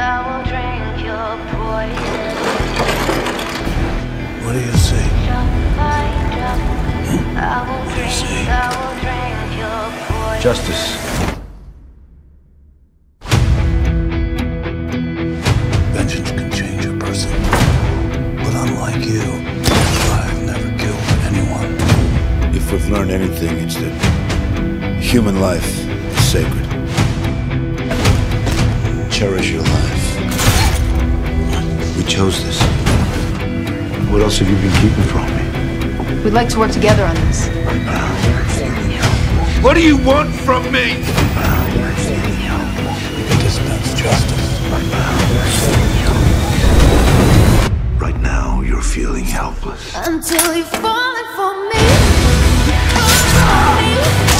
I will drink your poison. What do you see? I will drink your poison. Justice. Vengeance can change a person. But unlike you, I've never killed anyone. If we've learned anything, it's that human life is sacred. Cherish your life. We chose this. What else have you been keeping from me? We'd like to work together on this. What do you want from me? Because that's justice. Right now, you're feeling helpless. Until you're falling for me.